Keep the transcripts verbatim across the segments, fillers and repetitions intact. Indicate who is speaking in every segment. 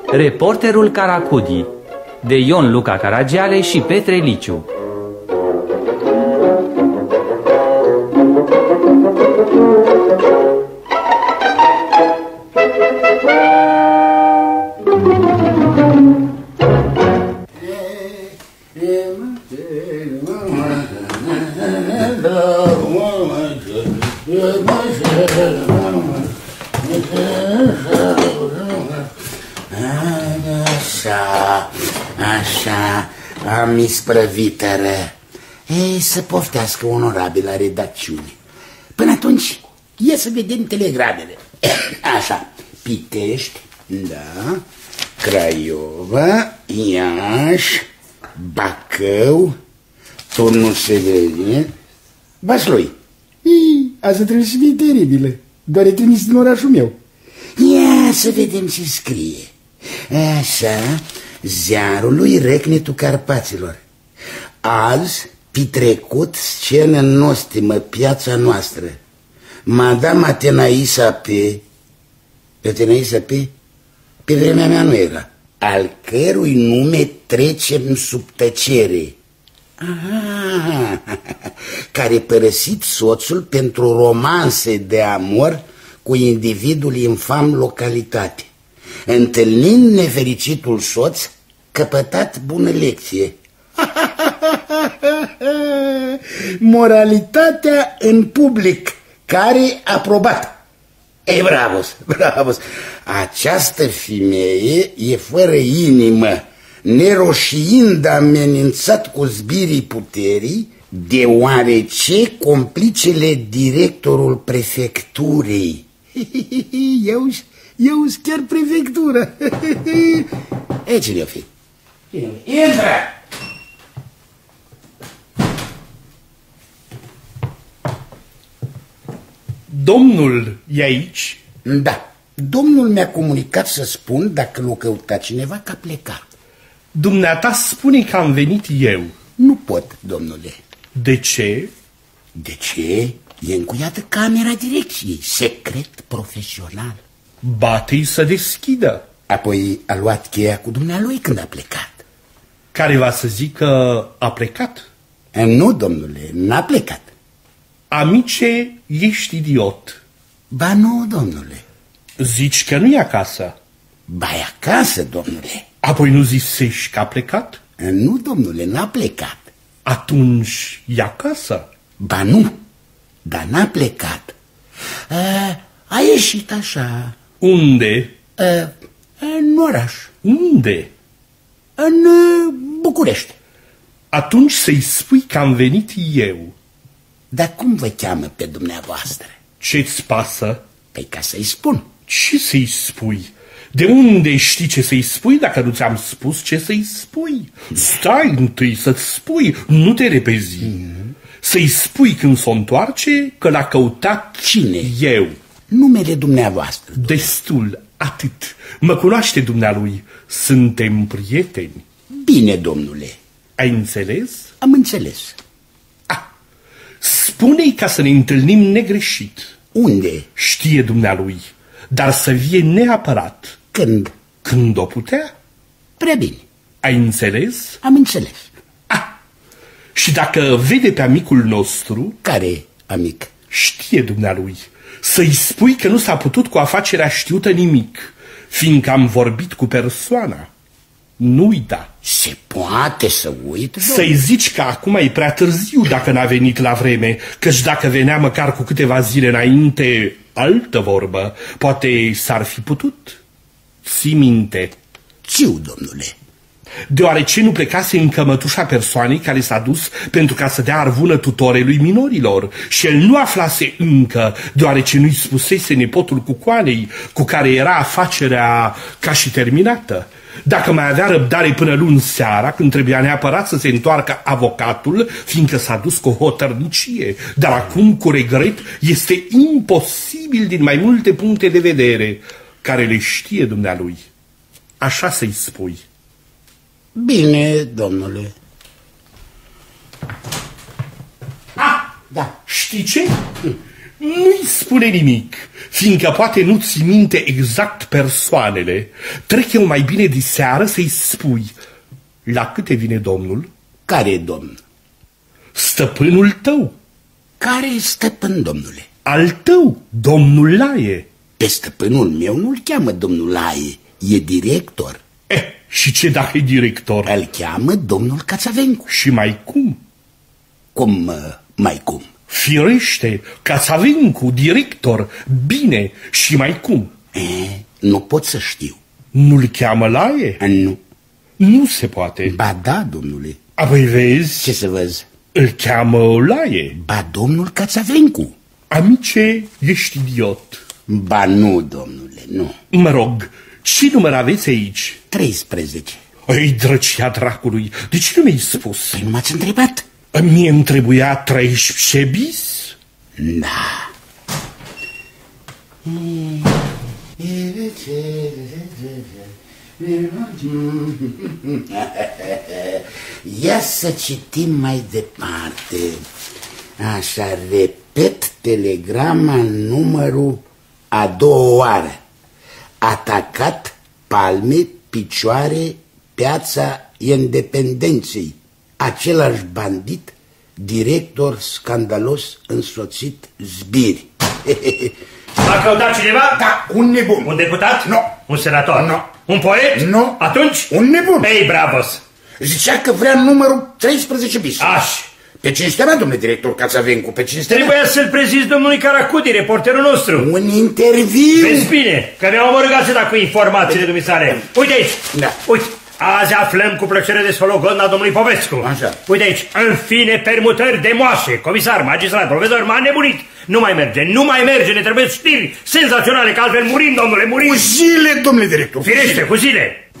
Speaker 1: Reporterul Caracudi, de Ion Luca Caragiale și Petre Liciu.
Speaker 2: Așa, așa, am isprăvită-ră. Ei, să poftească onorabila redacțiune. Până atunci, ia să vedem telegramele. Așa, Pitești, da, Craiova, Iași, Bacău, Turnul Severin, Vaslui.
Speaker 3: Asta trebuie să fie teribilă, doar e trimis din orașul meu.
Speaker 2: Ia să vedem ce scrie. Așa, ziarului Recnetul Carpaților. Azi, petrecut, scenă nostimă, piața noastră. Madame Atenaisa P. Atenaisa P. Pe vremea mea nu era. Al cărui nume trecem sub tăcere. Aha, care părăsit soțul pentru romanse de amor cu individul infam localitate. Întâlnind nefericitul soț, căpătat bună lecție. Moralitatea în public, care aprobat. Ei, bravos, bravos. Această femeie e fără inimă, neroșiind amenințat cu zbirii puterii, deoarece complicele directorul prefecturii. Eu-și Eu-s chiar prefectură. E, cine-o fi? Intră!
Speaker 4: Domnul e aici?
Speaker 2: Da. Domnul mi-a comunicat să spun dacă l-o căuta cineva că a plecat.
Speaker 4: Dumneata spune că am venit eu.
Speaker 2: Nu pot, domnule.
Speaker 4: De ce?
Speaker 2: De ce? E încuiată camera direcției. Secret profesional.
Speaker 4: Bate-i să deschidă.
Speaker 2: Apoi a luat cheia cu dumnealui când a plecat.
Speaker 4: Care va să zic că a plecat?
Speaker 2: Nu, domnule, n-a plecat.
Speaker 4: Amice, ești idiot.
Speaker 2: Ba nu, domnule.
Speaker 4: Zici că nu e acasă.
Speaker 2: Ba e acasă, domnule.
Speaker 4: Apoi nu zisești că a plecat?
Speaker 2: Nu, domnule, n-a plecat.
Speaker 4: Atunci e acasă?
Speaker 2: Ba nu, dar n-a plecat. A, a ieșit așa.
Speaker 4: Unde?
Speaker 2: A, în oraș.
Speaker 4: Unde?
Speaker 2: În București.
Speaker 4: Atunci să-i spui că am venit eu.
Speaker 2: Dar cum vă cheamă pe dumneavoastră?
Speaker 4: Ce-ți pasă?
Speaker 2: Păi ca să-i spun.
Speaker 4: Ce să-i spui? De unde știi ce să-i spui dacă nu ți-am spus ce să-i spui? Stai întâi să-ți spui, nu te repezi. Mm-hmm. Să-i spui când s-o întoarce că l-a căutat
Speaker 2: cine?
Speaker 4: Eu.
Speaker 2: Numele dumneavoastră.
Speaker 4: Destul, atât. Mă cunoaște dumnealui. Suntem prieteni.
Speaker 2: Bine, domnule.
Speaker 4: Ai înțeles?
Speaker 2: Am înțeles.
Speaker 4: Ah, spune-i ca să ne întâlnim negreșit.
Speaker 2: Unde?
Speaker 4: Știe dumnealui, dar să vie neapărat.
Speaker 2: Când?
Speaker 4: Când o putea.
Speaker 2: Prea bine.
Speaker 4: Ai înțeles?
Speaker 2: Am înțeles.
Speaker 4: Ah, și dacă vede pe amicul nostru...
Speaker 2: Care amic?
Speaker 4: Știe dumnealui. Să-i spui că nu s-a putut cu afacerea știută nimic, fiindcă am vorbit cu persoana. Nu uita.
Speaker 2: Se poate să uit?
Speaker 4: Să-i zici că acum e prea târziu dacă n-a venit la vreme, căci dacă venea măcar cu câteva zile înainte, altă vorbă, poate s-ar fi putut. Ții minte.
Speaker 2: Ciu, domnule.
Speaker 4: Deoarece nu plecase încă mătușa persoanei care s-a dus pentru ca să dea arvună tutorelui minorilor și el nu aflase încă, deoarece nu-i spusese nepotul cucoanei cu care era afacerea ca și terminată. Dacă mai avea răbdare până luni seara, când trebuia neapărat să se întoarcă avocatul, fiindcă s-a dus cu hotărnicie, dar acum, cu regret, este imposibil din mai multe puncte de vedere, care le știe dumnealui. Așa să-i spui.
Speaker 2: Bine, domnule.
Speaker 4: Ah,
Speaker 2: da.
Speaker 4: Știi ce? Nu-i spune nimic, fiindcă poate nu ți minte exact persoanele. Trec eu mai bine de seară să-i spui. La câte vine domnul?
Speaker 2: Care domn?
Speaker 4: Stăpânul tău.
Speaker 2: Care stăpân, domnule?
Speaker 4: Al tău, domnul Laie.
Speaker 2: Pe stăpânul meu nu-l cheamă domnul Laie, e director.
Speaker 4: Eh, și ce dacă e director?
Speaker 2: Îl cheamă domnul Cațavencu.
Speaker 4: Și mai cum?
Speaker 2: Cum, mai cum?
Speaker 4: Firește, Cațavencu, director, bine, și mai cum?
Speaker 2: E, nu pot să știu.
Speaker 4: Nu-l cheamă Laie?
Speaker 2: Nu.
Speaker 4: Nu se poate.
Speaker 2: Ba da, domnule.
Speaker 4: Apoi vezi?
Speaker 2: Ce să văz?
Speaker 4: Îl cheamă Laie.
Speaker 2: Ba domnul Cațavencu.
Speaker 4: Amice, ești idiot.
Speaker 2: Ba nu, domnule, nu.
Speaker 4: Mă rog, ce număr aveți aici?
Speaker 2: treisprezece.
Speaker 4: Ei, drăcia dracului, de ce nu mi-ai spus?
Speaker 2: Păi nu m-ați întrebat?
Speaker 4: Mie îmi trebuia treisprezece bis?
Speaker 2: Da. Ia să citim mai departe. Așa, repet telegrama numărul a doua oară. Atacat palme, picioare, Piața Independenței. Același bandit, director scandalos însoțit zbiri.
Speaker 5: A căutat cineva?
Speaker 2: Da, un nebun.
Speaker 5: Un deputat?
Speaker 2: Nu.
Speaker 5: Un senator?
Speaker 2: Nu.
Speaker 5: Un poet?
Speaker 2: Nu.
Speaker 5: Atunci?
Speaker 2: Un nebun.
Speaker 5: Ei, bravos!
Speaker 2: Zicea că vrea numărul treisprezece bis.
Speaker 5: Aș.
Speaker 2: Pe cinstea mea, domnule director Cațavencu, pe cinstea mea.
Speaker 5: Trebuia să-l prezizi domnului Caracudi, reporterul nostru.
Speaker 2: Un interviu.
Speaker 5: Vezi bine, că mi-am omorâgat să da cu informațiile dumisale. Uite aici.
Speaker 2: Da.
Speaker 5: Uite. Azi aflăm cu plăcere de sfologodna domnului Povescu.
Speaker 2: Așa.
Speaker 5: Uite aici, în fine, permutări de moașe. Comisar, magistrat, profesor, m-a nebunit. Nu mai merge, nu mai merge, ne trebuie știri senzaționale, că altfel murim, domnule, murim.
Speaker 2: Cu zile, domnule director.
Speaker 5: Firește, cu zile.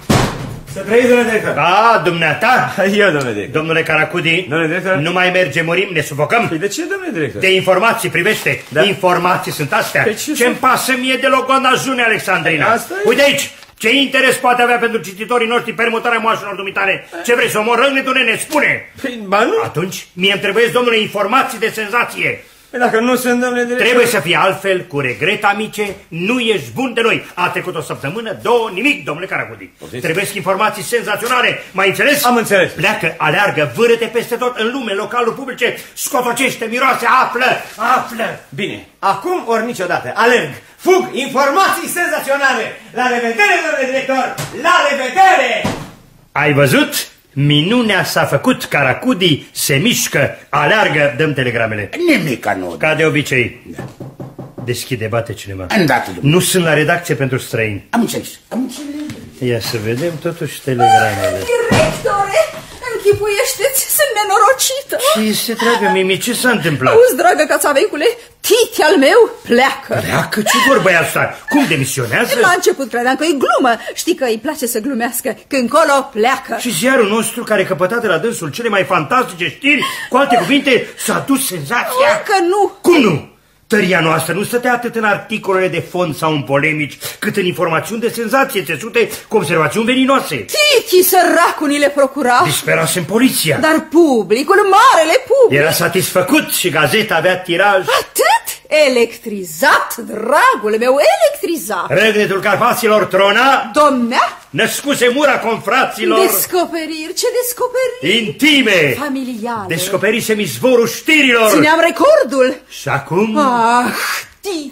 Speaker 6: Să trăiți, domnule director.
Speaker 5: Da, dumneata.
Speaker 6: Eu, domnule director.
Speaker 5: Domnule Caracudi,
Speaker 6: Domnule director.
Speaker 5: nu mai merge, murim, ne sufocăm.
Speaker 6: Păi de ce, domnule director?
Speaker 5: De informații privește,
Speaker 6: Da.
Speaker 5: Informații sunt astea.
Speaker 6: Păi ce
Speaker 5: Ce-mi pasă mie de logodna June Alexandrina?
Speaker 6: Asta e.
Speaker 5: Uite aici, ce interes poate avea pentru cititorii noștri permutarea moașelor dumitale? Ce vrei să omorăm, ne spune?
Speaker 6: Păi, ba nu.
Speaker 5: Atunci, mie îmi trebuie, domnule, informații de senzație.
Speaker 6: Păi dacă nu sunt, domnule director...
Speaker 5: Trebuie să fie altfel, cu regret, amice, nu ești bun de noi. A trecut o săptămână, două, nimic, domnule Caracudi. Trebuie să informații senzaționale, mai înțeles?
Speaker 6: Am înțeles.
Speaker 5: Pleacă, aleargă, vâră-te peste tot în lume, localuri publice, scotocește, miroase, află, află.
Speaker 6: Bine, acum ori niciodată, alerg, fug, informații senzaționale. La revedere, domnule director, la revedere!
Speaker 5: Ai văzut? Minunea s-a făcut, Caracudi se mișcă, aleargă, dăm telegramele.
Speaker 2: Nimic anod.
Speaker 5: Ca de obicei. Deschide, bate cineva.
Speaker 2: Îndată, domnule.
Speaker 5: Nu sunt la redacție pentru străini.
Speaker 2: Am înțeles. Am înțeles.
Speaker 5: Ia să vedem totuși telegramele.
Speaker 7: Directore, închipuiește-ți, sunt nenorocită.
Speaker 5: Ce este, dragă Mimi, ce s-a întâmplat?
Speaker 7: Auzi, dragă Cațavencule, titi al meu pleacă.
Speaker 5: Pleacă? Ce vorbă e asta? Cum demisionează?
Speaker 7: La început credeam că e glumă. Știi că îi place să glumească. Când colo pleacă.
Speaker 5: Și ziarul nostru, care căpăta de la dânsul cele mai fantastice știri, cu alte cuvinte, s-a dus senzația.
Speaker 7: Încă nu.
Speaker 5: Cum nu? Tăria noastră nu stătea atât în articolele de fond sau în polemici, cât în informațiuni de senzație țesute cu observațiuni veninoase.
Speaker 7: Titi, săracul, ni le procura.
Speaker 5: Disperase în poliția.
Speaker 7: Dar publicul, marele public.
Speaker 5: Era satisfăcut și gazeta avea tiraj.
Speaker 7: Atât? Electrizat, dragul meu, electrizat.
Speaker 5: Regretul Carpaților trona.
Speaker 7: Domnea?
Speaker 5: Născuse mura confraților.
Speaker 7: Descoperiri, ce descoperiri?
Speaker 5: Intime.
Speaker 7: Familiale.
Speaker 5: Descoperisem izvorul știrilor.
Speaker 7: Țineam recordul.
Speaker 5: Și acum...
Speaker 7: Ah, Titi,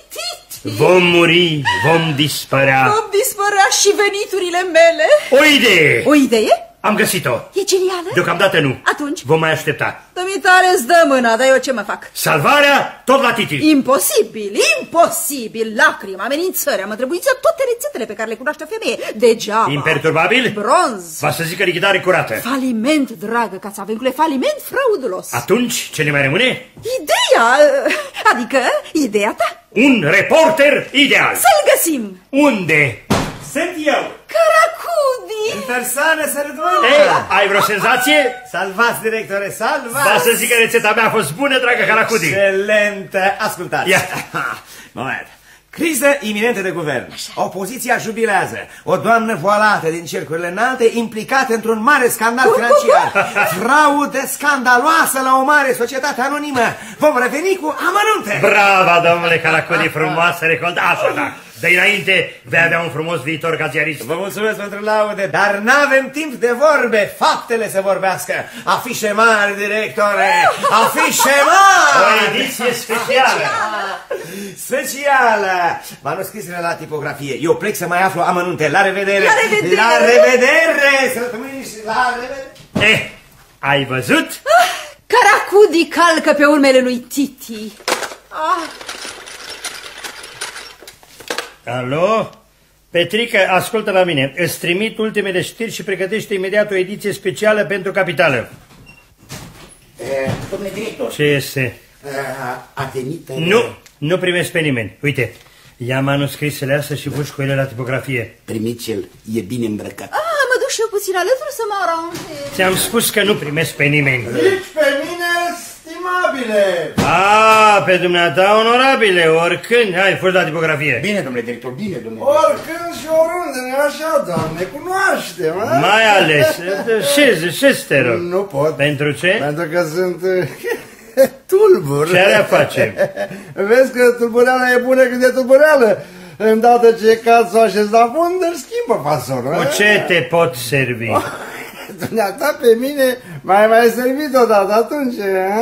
Speaker 7: Titi.
Speaker 5: Vom muri, vom dispărea.
Speaker 7: Vom dispărea și veniturile mele.
Speaker 5: O idee.
Speaker 7: O idee?
Speaker 5: Am găsit-o.
Speaker 7: E genială?
Speaker 5: Deocamdată nu.
Speaker 7: Atunci?
Speaker 5: Vom mai aștepta.
Speaker 7: Dumitare îți dă mâna, dar eu ce mă fac?
Speaker 5: Salvarea tot la Titi.
Speaker 7: Imposibil, imposibil. Lacrimi, amenințări, am întrebuințat toate rețetele pe care le cunoaște o femeie. Degeaba.
Speaker 5: Imperturbabil?
Speaker 7: Bronz.
Speaker 5: Va să zică lichidare curată.
Speaker 7: Faliment, dragă Cațavencule, faliment fraudulos.
Speaker 5: Atunci, ce ne mai rămâne?
Speaker 7: Ideea, adică ideea ta.
Speaker 5: Un reporter ideal.
Speaker 7: Să-l găsim.
Speaker 5: Unde?
Speaker 6: Sunt eu.
Speaker 7: Caracudi.
Speaker 6: În persoană, sărut mâna.
Speaker 5: Ei, ai vreo senzație?
Speaker 6: Salvați, directore, salvați.
Speaker 5: Va să zic că rețeta mea a fost bună, dragă Caracudi.
Speaker 6: Excelentă. Ascultați.
Speaker 5: Ia.
Speaker 6: Moment. Criză iminentă de guvern. Opoziția jubilează. O doamnă voalată din cercurile înalte implicată într-un mare scandal financiar. Fraudă scandaloasă la o mare societate anonimă. Vom reveni cu amănunte.
Speaker 5: Brava, domnule Caracudi, frumoasă recoltă. Așa, da. De înainte vei avea un frumos viitor ca ziarist.
Speaker 6: Vă mulțumesc pentru laude, dar n-avem timp de vorbe. Faptele să vorbească. Afișe mari, directore. Afișe mari.
Speaker 5: O ediție specială.
Speaker 6: Specială. Manuscrisele la tipografie. Eu plec să mai aflu amănunte. La revedere.
Speaker 7: La revedere.
Speaker 6: La revedere. Săptămâni și la revedere.
Speaker 5: Eh, ai văzut?
Speaker 7: Ah, Caracudi calcă pe urmele lui Titi. Ah.
Speaker 5: Alo? Petrică, ascultă la mine. Îți trimit ultimele știri și pregătește imediat o ediție specială pentru Capitală.
Speaker 2: E, domnule director.
Speaker 5: Ce este?
Speaker 2: A, a venit...
Speaker 5: Nu, nu primesc pe nimeni. Uite, ia manuscrisele astea și puși cu ele la tipografie.
Speaker 2: Primiți-l, e bine îmbrăcat.
Speaker 7: Ah, mă duc și eu puțin alături să mă aranjez.
Speaker 5: Ți-am spus că nu primesc pe nimeni.
Speaker 3: Nici pe mine, stimabile!
Speaker 5: A, pe dumneata, onorabile, oricând. Hai, fugi la tipografie.
Speaker 2: Bine, domnule director, bine, domnule.
Speaker 3: Oricând și oriunde, nu așa, doamne, cunoaștem, a?
Speaker 5: Mai ales, șezi, șezi, te rog.
Speaker 3: Nu pot.
Speaker 5: Pentru ce?
Speaker 3: Pentru că sunt tulbur.
Speaker 5: Ce are a face?
Speaker 3: Vezi că tulbureala e bună când e tulbureală. Îndată ce cad să o așez la fund, îl schimbă fasonul.
Speaker 5: Cu ce te pot servi?
Speaker 3: Dumneata pe mine mai mai servit odată atunci.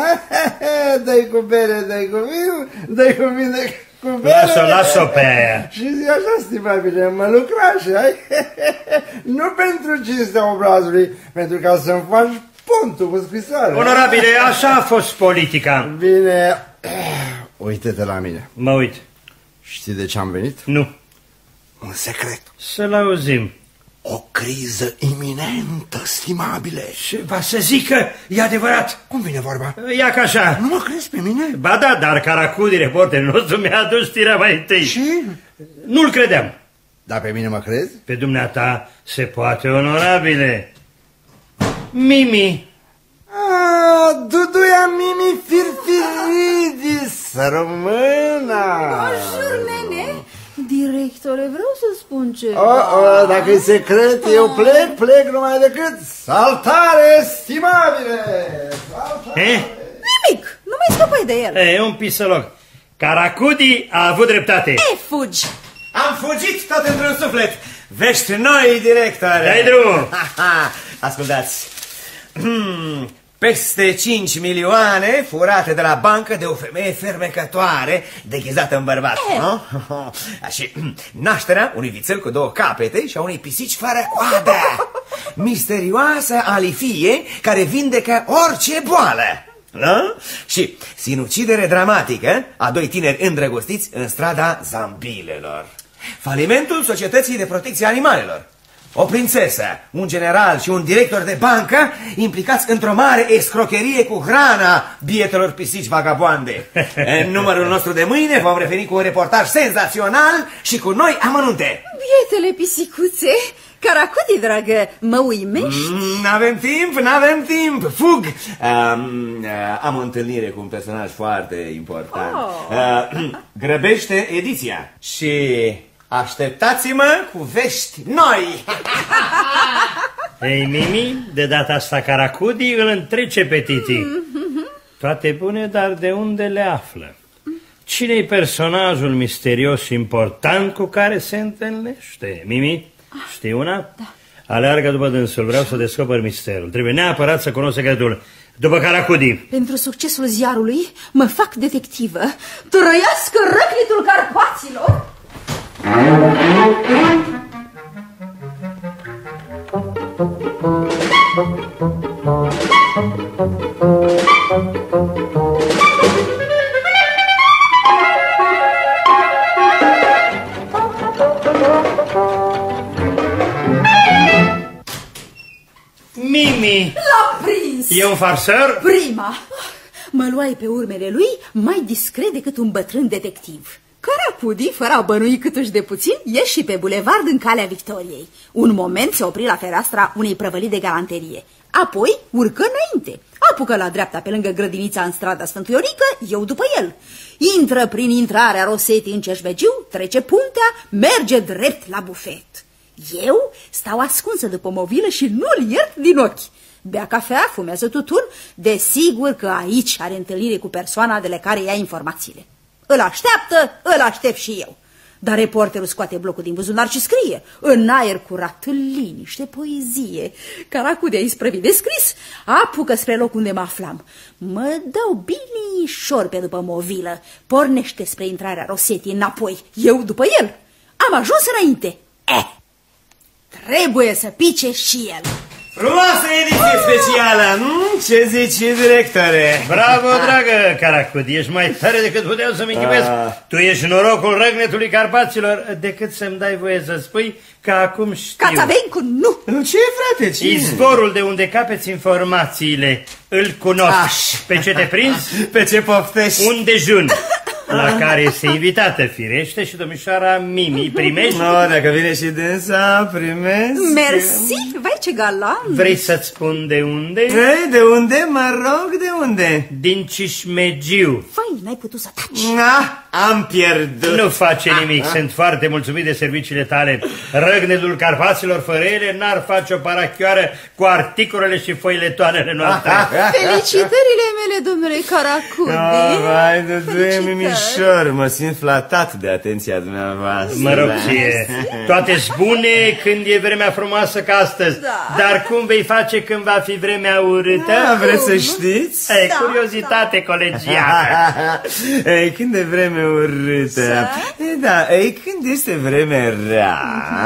Speaker 3: Dă-i cu bere, dă-i cu vin, dă-i cu vin, dă-i cu bere.
Speaker 5: Las-o, las-o pe aia.
Speaker 3: Și zi așa, stimabile, mă lucrașe, ai? Nu pentru cinstea obrazului, pentru ca să-mi faci pontul cu scrisoare.
Speaker 5: Onorabile, așa a fost politica.
Speaker 3: Bine, uite-te la mine.
Speaker 5: Mă uit.
Speaker 3: Știi de ce am venit?
Speaker 5: Nu.
Speaker 2: Un secret.
Speaker 5: Să-l auzim.
Speaker 2: O criză iminentă, stimabile.
Speaker 5: Și va să zică, e adevărat.
Speaker 2: Cum vine vorba?
Speaker 5: Ia ca așa.
Speaker 2: Nu mă crezi pe mine?
Speaker 5: Ba da, dar Caracudi, reporterul nostru, mi-a adus știrea mai întâi.
Speaker 2: Și?
Speaker 5: Nu-l credeam.
Speaker 3: Dar pe mine mă crezi?
Speaker 5: Pe dumneata se poate, onorabile. Mimi.
Speaker 3: Ah, Duduia Mimi Firfiridis, româna.
Speaker 7: Bonjour, nene. Directore, vreau să spun ce.
Speaker 3: Oh, oh, dacă e secret, eu plec, plec numai decât. Saltare, stimabile! Saltare.
Speaker 5: Eh?
Speaker 7: Nimic, nu mai scăpai de el.
Speaker 5: E un pisăloc. Caracudi a avut dreptate.
Speaker 7: E, fugi.
Speaker 6: Am fugit tot într-un suflet. Vești noi, directore.
Speaker 5: Dai drumul.
Speaker 6: Ascultați. Hmm. Peste cinci milioane furate de la bancă de o femeie fermecătoare deghizată în bărbat, nu? Și nașterea unui vițel cu două capete și a unei pisici fără coadă. Misterioasă alifie care vindecă orice boală. Nu? Și sinucidere dramatică a doi tineri îndrăgostiți în strada Zambilelor. Falimentul Societății de Protecție a Animalelor. O prințesă, un general și un director de bancă implicați într-o mare escrocherie cu hrana bietelor pisici vagaboande. În numărul nostru de mâine vom reveni cu un reportaj senzațional și cu noi amănunte.
Speaker 7: Bietele pisicuțe, Caracudi, dragă, mă uimești?
Speaker 6: Mm, n-avem timp, n-avem timp, fug! Um, uh, am o întâlnire cu un personaj foarte important.
Speaker 7: Oh.
Speaker 6: Uh, grăbește ediția și... așteptați-mă cu vești noi!
Speaker 5: Ei, Mimi, de data asta Caracudi îl întrece pe Titi. Toate bune, dar de unde le află? Cine-i personajul misterios și important cu care se întâlnește? Mimi, știi una?
Speaker 7: Da.
Speaker 5: Aleargă după dânsul, vreau să descoper misterul. Trebuie neapărat să cunosc secretul. După Caracudi.
Speaker 7: Pentru succesul ziarului mă fac detectivă. Trăiască răclitul Carpaților!
Speaker 5: Mimi!
Speaker 7: L-a prins!
Speaker 5: E un farsăr?
Speaker 7: Prima! Mă luai pe urmele lui mai discret decât un bătrân detectiv. Caracudi Caracudi, fără a bănui câtuși de puțin, ieși pe bulevard în calea Victoriei. Un moment se opri la fereastra unei prăvălii de galanterie. Apoi urcă înainte. Apucă la dreapta pe lângă grădinița în strada Sfântul Iorică, eu după el. Intră prin intrarea Rosetii în Cerșvegiu, trece puntea, merge drept la bufet. Eu stau ascunsă după mobilă și nu-l iert din ochi. Bea cafea, fumează tutun, desigur că aici are întâlnire cu persoana de la care ia informațiile. Îl așteaptă, îl aștept și eu. Dar reporterul scoate blocul din buzunar și scrie, în aer curat, în liniște, poezie. Caracudi a isprăvit de scris, apucă spre locul unde mă aflam. Mă dau binișor pe după movilă, pornește spre intrarea Rosetii înapoi, eu după el. Am ajuns înainte. Eh, trebuie să pice și el.
Speaker 6: Frumoasă ediție specială, nu? Ce zici, directore?
Speaker 5: Bravo, dragă Caracudi, ești mai tare decât puteam să-mi închipuiesc. Tu ești norocul răgnetului Carpaților, decât să-mi dai voie să spui că acum știu.
Speaker 7: Cațavencu, nu!
Speaker 6: Ce, frate, ce?
Speaker 5: Izvorul de unde capeți informațiile, îl cunosc. Aș. Pe ce te prinzi?
Speaker 6: Pe ce poftești?
Speaker 5: Un dejun. La care este invitată, firește, și domnișoara Mimi. Primești?
Speaker 6: No, dacă vine și dânsa, primesc.
Speaker 7: Mersi, vai ce galant.
Speaker 5: Vrei să-ți spun de unde?
Speaker 6: Ei, de unde? Mă rog, de unde?
Speaker 5: Din Cismegiu.
Speaker 7: Vai, n-ai putut să taci.
Speaker 6: Na, am pierdut.
Speaker 5: Nu face nimic, sunt foarte mulțumit de serviciile tale. Răgnetul Carpaților fără ele n-ar face o parachioară cu articolele și foiletoanele noastre.
Speaker 7: Felicitările mele, domnule Caracudi.
Speaker 6: Oh, vai, de Mimișor, mă simt flatat de atenția dumneavoastră.
Speaker 5: Mă rog ție, toate-s bune când e vremea frumoasă ca astăzi, da. Dar cum vei face când va fi vremea urâtă?
Speaker 6: Da, vreți să știți?
Speaker 5: E, da, curiozitate da. colegială.
Speaker 6: Ei, când e vreme urâtă? Da, da, ei, când este vreme rea,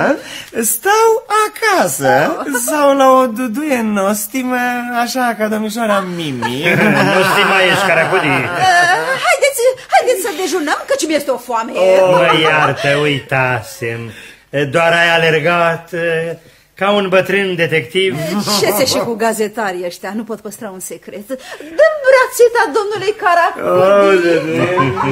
Speaker 6: stau acasă oh. sau la o duduie nostimă, așa ca domnișoara Mimi.
Speaker 5: Nostima ești, Caracudi.
Speaker 7: Uh, haideți, haideți să dejunăm, căci mi-este o foame.
Speaker 5: Oh, mă iartă, uitasem. Doar ai alergat ca un bătrân detectiv.
Speaker 7: Ce se și cu gazetarii ăștia, nu pot păstra un secret. Dă-mi brațeta, domnule Caracudi. Oh, de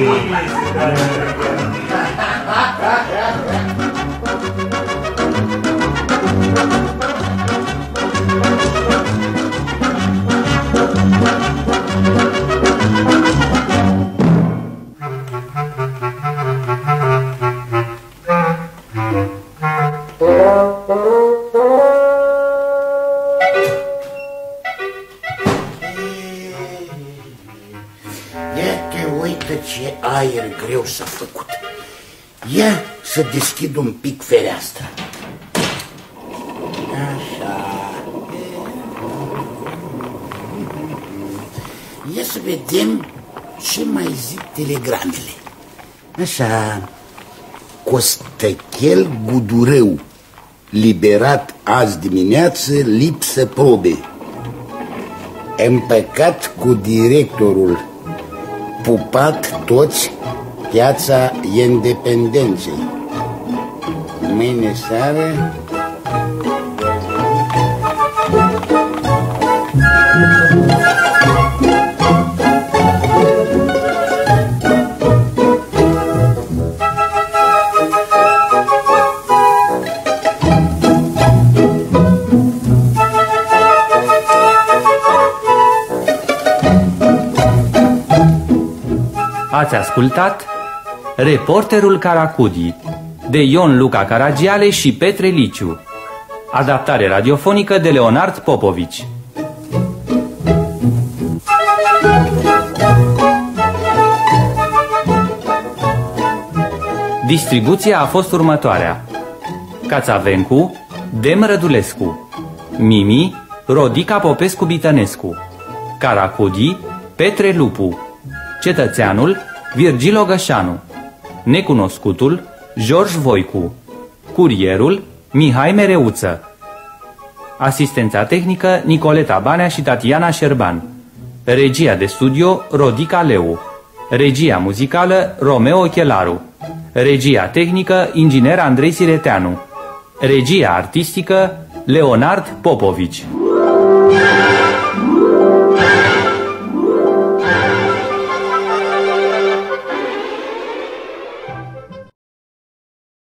Speaker 2: ce aer greu s-a făcut. Ia să deschid un pic fereastra. Așa. Ia să vedem ce mai zic telegramele. Așa. Costechel Gudureu, liberat azi dimineață, lipsă probe. Împăcat cu directorul. Pupat toți, Piața Independenței. Mâine seară
Speaker 1: Ați ascultat Reporterul Caracudi de Ion Luca Caragiale și Petre Liciu. Adaptare radiofonică de Leonard Popovici. Distribuția a fost următoarea: Cațavencu, Dem Rădulescu, Mimi, Rodica Popescu Bitănescu, Caracudi, Petre Lupu, Cetățeanul, Virgil Ogășanu, Necunoscutul, George Voicu, Curierul, Mihai Mereuță. Asistența tehnică, Nicoleta Banea și Tatiana Șerban. Regia de studio, Rodica Leu. Regia muzicală, Romeo Chelaru. Regia tehnică, inginer Andrei Sireteanu. Regia artistică, Leonard Popovici.